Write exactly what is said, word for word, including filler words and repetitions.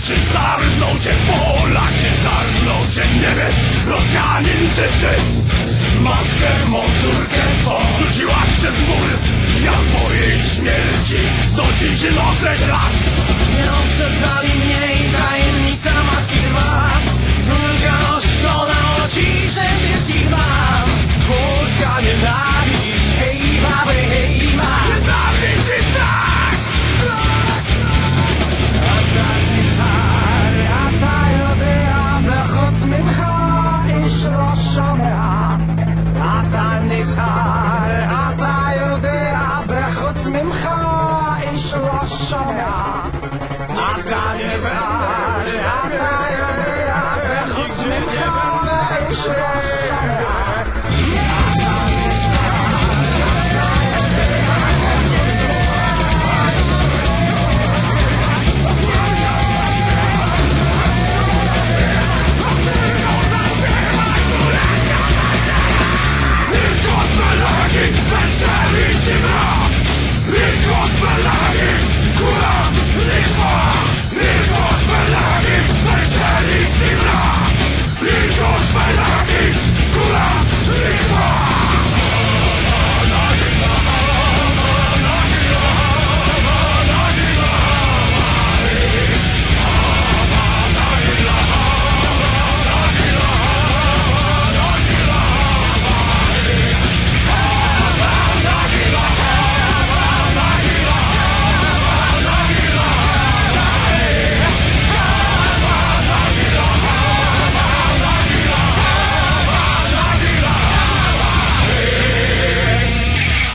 czy zarżną cię pola, czy zarżną cię niebies, Rosjanin czy Żyd. Matkę, mą córkę swą rzuciłaś przez mur, ja twojej śmierci do dziś noszę lat. Nie obrzezali mnie i tajemnica matki dwa, córka noszona o ciszę wszystkich mam. Polska nienawiść, hej baby, hej ma. Nienawiść i strach, strach. אתה נזהר, אתה יודע בחוץ ממך איש לא שומע. אתה נזהר, אתה יודע בחוץ ממך איש לא שומע. אתה נזהר